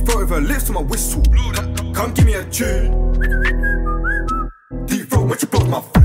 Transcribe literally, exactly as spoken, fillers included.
Deep throat with her lips to my whistle. Come give me a tune. Deep throat when she blows my